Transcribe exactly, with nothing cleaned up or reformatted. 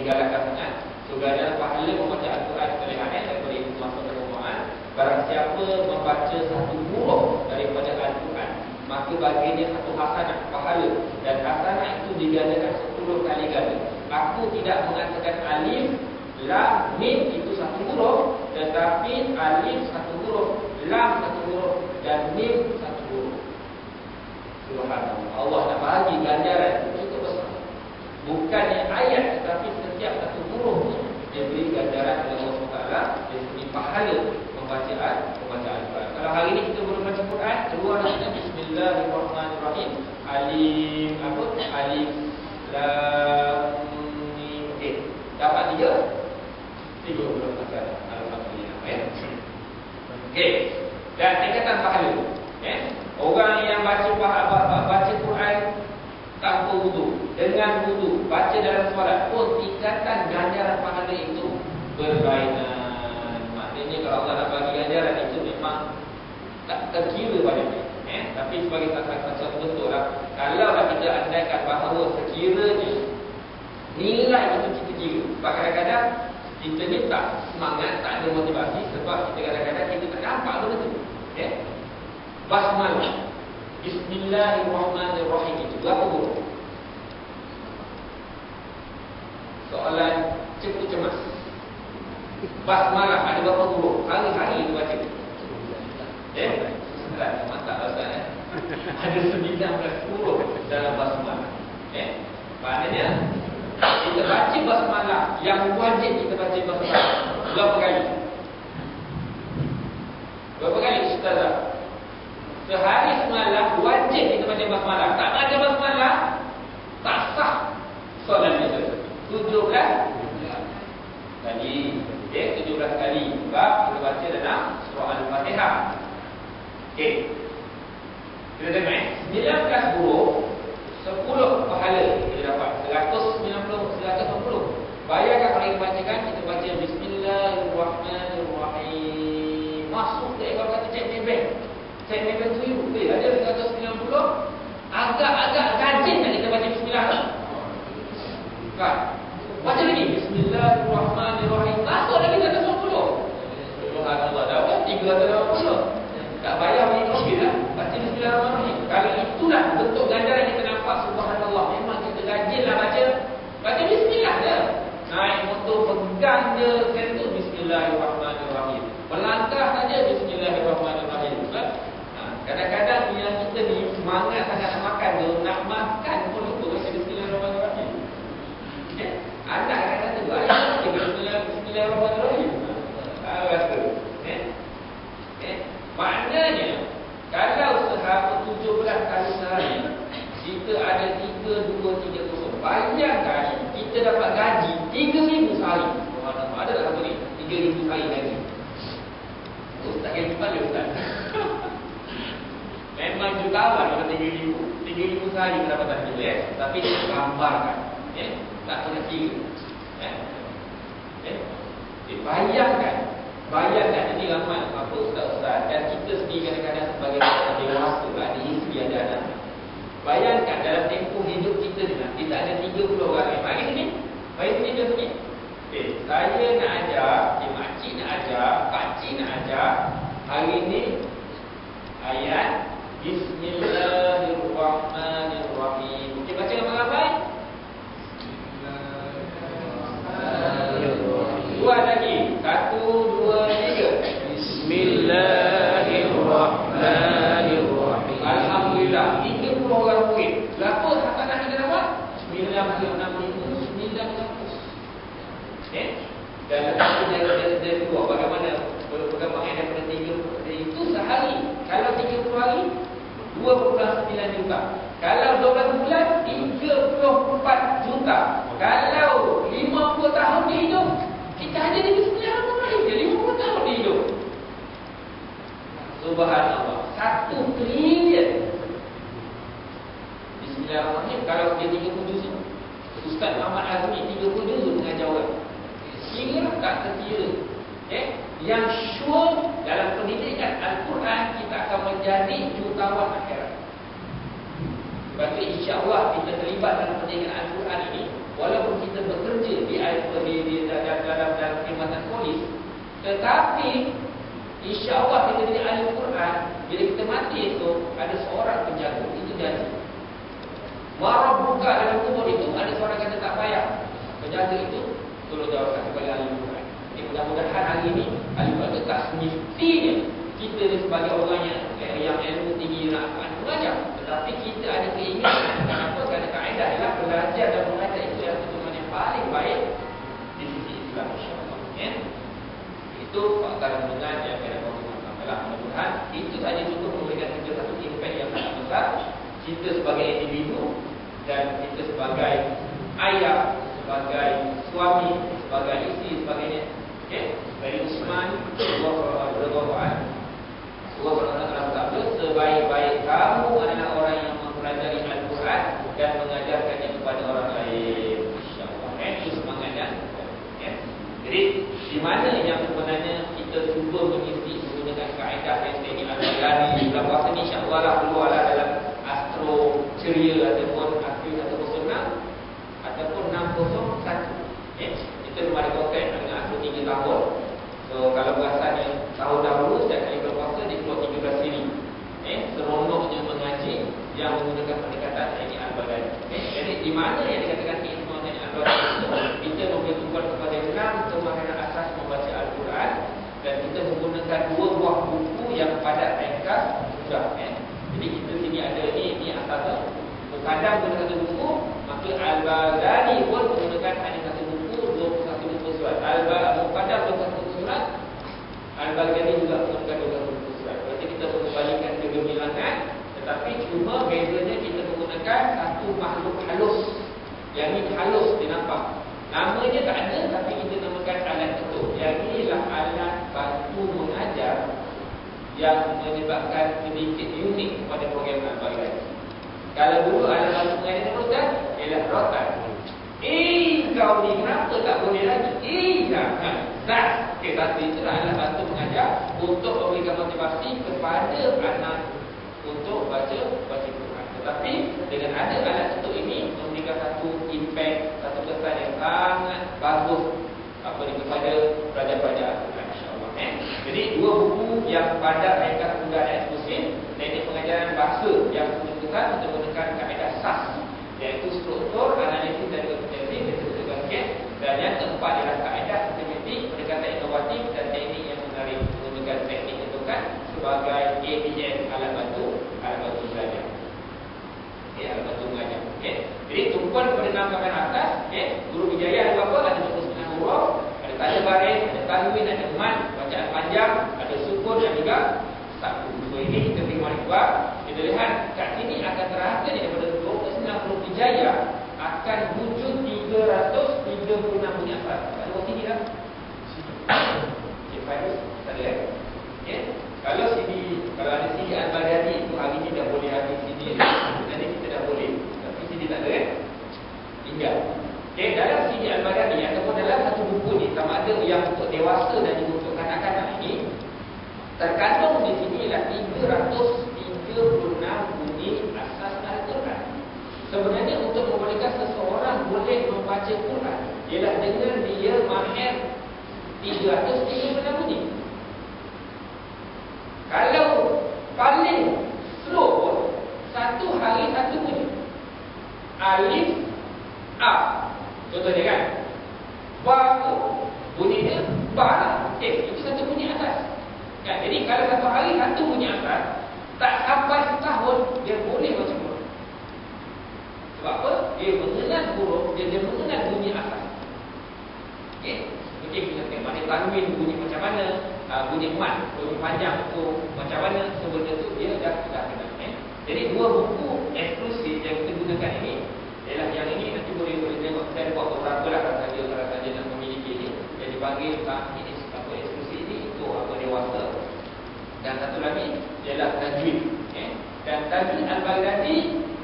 digalakkan sangat. So ganjaran pahala membaca Al-Quran terlihat eh, daripada itu masuk dalam Quran. Barang siapa membaca satu huruf daripada Al-Quran, maka baginya satu hasanah, pahala. Dan hasanah itu digandakan sepuluh kali ganda. Aku tidak mengatakan alif, lam, mim itu satu huruf, tetapi alif satu huruf, lam satu huruf, dan mim satu huruf. Subhanallah, Allah nak bagi ganjaran itu cukup besar. Bukannya ayat, tetapi setiap satu huruf dia beri ganjaran oleh Allah subhanahu wa taala dari segi pahala pembacaan pembacaan Al-Quran. Kalau hari ini kita belum baca Quran, keluar kita Bismillahirrahmanirrahim. Alif apa? Alif lam mim. Okey. Dapat tiga? Tiga belum masalah. Alhamdulillah ya. Okey. Dan tingkatan pahala. Ya. Orang yang baca baca Quran tanpa wudu, dengan wudu, baca dalam solat pun tingkatan ganjaran pahala itu berlainan. Maknanya kalau Allah nak bagi ganjaran itu memang tak terkira padanya. Eh, tapi sebagai satu bentuk lah, kalau kita andaikan bahawa sekiranya nilai itu kita kira, sebab kadang-kadang kita ni tak semangat, tak ada motivasi, sebab kita kadang-kadang kita tak nampak benda tu. Eh, basmalah, Bismillahirrahmanirrahim itu berapa huruf? Soalan cukup cemas. Basmalah ada berapa huruf? Hari-hari itu baca. Eh, sembilan. Mantap Ustaz eh. Ada sembilan belas huruf dalam basmalah. Eh, maknanya kita baca basmalah, yang wajib kita baca basmalah berapa kali? Berapa kali Ustazah? Sehari semalam wajib kita baca basmalah. Tak baca basmalah, tak sah solat kita. tujuh belas kali. Okay, tujuh belas kali. Sebab kita baca dalam surah Al-Fatihah. Okey. Kita tengok eh. sembilan belas huruf, sepuluh pahala kita dapat. seratus sembilan puluh, seratus empat puluh. Bayangkan kalau kita bacakan, kita baca Bismillahirrahmanirrahim. Masuk ke kalau kata cek nebeng. Cek nebeng tu you. Eh, ada seratus sembilan puluh. Agak-agak rajin nak kita baca bismillah. Kan? Baca lagi Bismillahirrahmanirrahim. Masuk lagi seratus empat puluh. Subhanallah, dapat tiga ratus lapan puluh. Tak bayar bagi covid lah. Baca Bismillahirrahmanirrahim. Kalau itulah bentuk ganjaran kita nampak. Subhanallah, memang kita rajinlah baca. Baca bismillah je. Naik motor pegang je sentuh Bismillahirrahmanirrahim. Melangkah saja Bismillahirrahmanirrahim. Ha, kadang-kadang yang kita ni semangat sangat nak makan tu, nak makan pun lupa baca Bismillahirrahmanirrahim. Ya, anak kadang-kadang tu ayah baca Bismillahirrahmanirrahim. Ha, rasa. Ya. Ya. Maknanya kalau sehari tujuh belas kali sehari kita ada tiga, dua, tiga kosong. Bayangkan kita dapat gaji tiga ribu sehari. Ada tak apa ni? tiga ribu sehari gaji. Ustaz yang cepat dia Ustaz. Memang jutawan kalau tiga ribu. tiga ribu sehari pendapatan kita ya. Tapi dia gambarkan. Ya. Tak kena kira. Ya. Ya. Eh, bayangkan. Bayangkan ini ramai apa Ustaz-Ustaz. Dan kita sendiri kadang-kadang sebagai orang dewasa, ada isteri, ada anak. Bayangkan dalam tempoh hidup kita ni, kita ada tiga puluh orang. Mari sini. Mari sini dia sini. Okay. Saya nak ajar, okay, makcik nak ajar, pakcik nak ajar. Hari ini ayat Bismillahirrahmanirrahim. Okey, baca ramai-ramai. Dua lagi. Satu, dua, tiga. Bismillahirrahmanirrahim. Alhamdulillah. Tiga puluh orang murid. Berapa hasanah kita dapat? Sembilan puluh enam ribu sembilan ratus. Eh? Dan lepas itu dia, dia, dia keluar bagaimana perkembangan daripada tiga puluh itu sehari. Kalau tiga puluh hari, dua puluh sembilan juta. Kalau dua belas bulan, tiga puluh empat juta. Kalau lima puluh tahun dia hidup, kita hanya di Bismillahirrahmanirrahim. Dia lima puluh tahun dia hidup. Subhanallah. Satu trilion. Bismillahirrahmanirrahim. Kalau dia tiga puluh juzuk, Ustaz Muhammad Azmi tiga puluh juzuk mengajar orang. Kira tak terkira. Eh? Yang sure dalam pendidikan Al-Quran, kita akan menjadi jutawan akhirat. Sebab itu insya-Allah kita terlibat dalam pendidikan Al-Quran ini, walaupun kita bekerja di di, di dalam dalam dalam perkhidmatan polis. Tetapi insya-Allah kita jadi ahli Quran, bila kita mati itu ada seorang penjaga, itu janji. Marah buka dalam kubur itu ada seorang kata tak payah. Penjaga itu tolong jawabkan kepada ahli Quran. Jadi mudah-mudahan hari ini ahli Quran tak semestinya kita ni sebagai orang yang yang ilmu tinggi nak mengajar, tetapi kita ada keinginan. Kenapa? Kerana kaedah ialah belajar dan mengajar itu yang pertemuan yang paling baik di sisi Islam, insya-Allah. Ya? Itu fakta dengan yang kita mahu sampaikan. Mudah-mudahan itu saja cukup memberikan kita satu impact yang sangat besar. Kita sebagai individu dan kita sebagai ayah, sebagai suami, sebagai isteri, sebagainya. Okey, dari Utsman radhiyallahu anhu, Allah Taala bersabda, sebaik-baik kamu adalah orang yang mempelajari Al-Quran dan mengajarkannya kepada orang lain. Insya-Allah. Eh, itu semangatnya. Ya. Jadi di mana yang sebenarnya kita cuba mengisi menggunakan kaedah yang ini Al-Ghazali dalam bahasa ni, insya-Allah lah keluarlah dalam Astro Ceria ataupun Astro ataupun Sunnah ataupun enam kosong satu. Ya. Kita memang ada konten dengan Astro tiga tahun. So kalau bahasanya tahun dahulu setiap kali berpuasa dia keluar tiga belas siri. Eh, seronoknya mengaji yang menggunakan pendekatan teknik Al-Baghdadi. Eh, jadi di mana yang dikatakan teknik Al-Baghdadi, kita membutuhkan kepada enam kemahiran asas membaca Al-Quran dan kita menggunakan dua buah buku yang padat ringkas mudah. Eh. Jadi kita sini ada ni, ni asasnya. Kadang guna satu buku, maka Al-Baghdadi pun menggunakan hanya satu buku, dua puluh satu buku surat. Al-Baghdadi kadang dua puluh satu buku surat, Al-Baghdadi juga menggunakan dua puluh satu buku surat. Berarti kita mengembalikan kegemilangan, tetapi cuma bezanya kita menggunakan satu makhluk halus. Yang ini halus dia nampak. Namanya tak ada, tapi kita namakan alat ketuk. Yang inilah alat bantu mengajar yang menyebabkan sedikit unik pada program Al-Baghdadi. Kalau dulu alat bantu mengajar teruskan, ialah rotan. Eh, kau ni kenapa tak boleh lagi? Eh, jangan. Zat. Okay, satu itulah alat bantu mengajar untuk memberikan motivasi kepada anak untuk baca baca Quran. Tetapi dengan ada alat ketuk ini memberikan satu impact, satu kesan yang sangat bagus apa ni kepada pelajar-pelajar Al-Quran, insya-Allah. Eh? Jadi dua buku yang padat, ringkas, mudah dan eksklusif. Teknik pengajaran bahasa yang menentukan untuk menggunakan kaedah S A S, iaitu struktur, analisis dan kompetensi, dan yang keempat adalah kaedah sistematik, pendekatan inovatif dan teknik yang menarik menggunakan teknik tentukan sebagai A B S, alat bantu alat bantu belajar. Okay, alat bantu mengajar. Okay. Jadi tumpuan pada enam kamera atas, okay. Guru Wijaya ada apa? Ada dua puluh sembilan huruf, ada tanda baris, ada tanwin, ada mat, bacaan panjang, ada sukun dan juga satu. So ini kita beri maklumat. Kita lihat kat sini akan terasa daripada dua puluh sembilan huruf Wijaya akan wujud tiga ratus tiga puluh enam bunyi asal. Ada buat sini dah. Cik Fairuz, tak ada kan? Okay. Kalau sini, kalau ada sini Al-Baghdadi itu hari ini dah boleh habis sini. Nanti kita dah boleh. Tapi sini tak ada kan? Tinggal. Okay, dalam sini Al-Baghdadi ataupun dalam satu buku ni, sama ada yang untuk dewasa dan juga untuk kanak-kanak ini, terkandung di sini ialah tiga ratus tiga puluh enam bunyi asas Al-Quran. Sebenarnya untuk membolehkan seseorang boleh membaca Quran ialah dengan dia mahir tiga ratus tiga puluh enam bunyi. Kalau paling slow pun satu hari satu bunyi. Alif A. Contohnya kan, ba bunyi dia ba. Eh, itu satu bunyi asas. Kan? Jadi kalau satu hari satu bunyi asas, tak sampai setahun dia boleh baca Quran. Sebab apa? Dia mengenal huruf, dia, dia mengenal bunyi asas. Okey, okey kita tengok mana tanwin bunyi macam mana, uh, bunyi mat, bunyi panjang tu macam mana, sebenarnya tu dia dah dah kenal. Eh? Jadi dua buku eksklusif yang kita gunakan ini ialah yang ini nanti boleh boleh tengok. Saya buat beberapa lah saja kalau saja nak memiliki ini yang dipanggil tak ini apa eksklusif ini untuk apa dewasa. Dan satu lagi ialah tajwid. Eh? Dan tajwid Al-Baghdadi